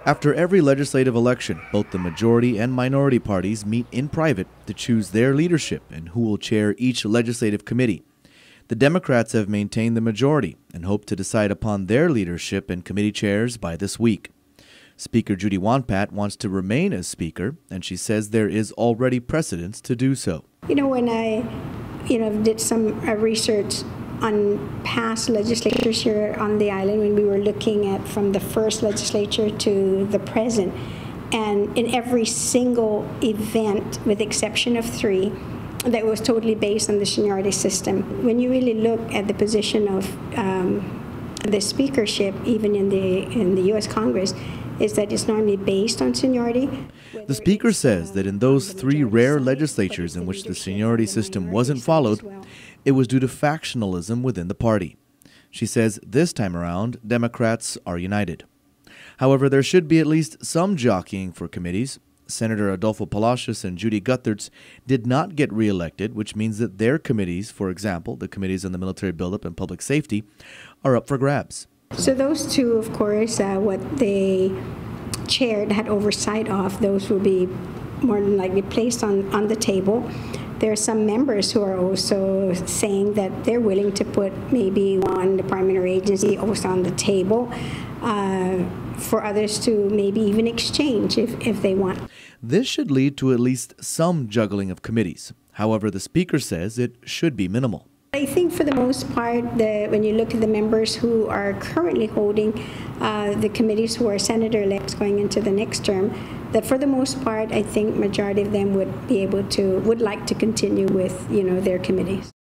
After every legislative election, both the majority and minority parties meet in private to choose their leadership and who will chair each legislative committee. The Democrats have maintained the majority and hope to decide upon their leadership and committee chairs by this week. Speaker Judy Wonpat wants to remain as Speaker, and she says there is already precedence to do so. When I, did some research on past legislatures here on the island, when we were looking at from the first legislature to the present, and in every single event, with the exception of 3, that was totally based on the seniority system. When you really look at the position of the speakership, even in the U.S. Congress, is that it's normally based on seniority. The Speaker says that in those 3 rare legislatures in which the seniority system wasn't followed, it was due to factionalism within the party. She says this time around, Democrats are united. However, there should be at least some jockeying for committees. Senator Adolfo Palacios and Judy Gutherts did not get reelected, which means that their committees, for example, the committees on the military buildup and public safety, are up for grabs. So those 2, of course, what they chaired, had oversight of, those will be more than likely placed on the table. There are some members who are also saying that they're willing to put maybe one department or agency also on the table for others to maybe even exchange if they want. This should lead to at least some juggling of committees. However, the Speaker says it should be minimal. I think for the most part, when you look at the members who are currently holding the committees, who are senator-elects going into the next term, that for the most part, I think majority of them would like to continue with, their committees.